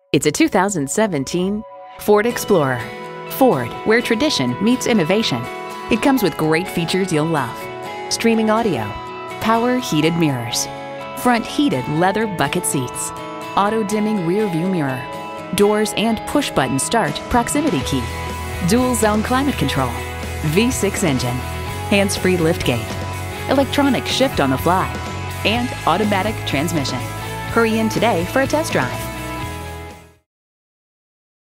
It's a 2017 Ford Explorer. Ford, where tradition meets innovation. It comes with great features you'll love. Streaming audio, power heated mirrors, front heated leather bucket seats, auto dimming rear view mirror, doors and push button start proximity key, dual zone climate control, V6 engine, hands-free liftgate, electronic shift on the fly, and automatic transmission. Hurry in today for a test drive.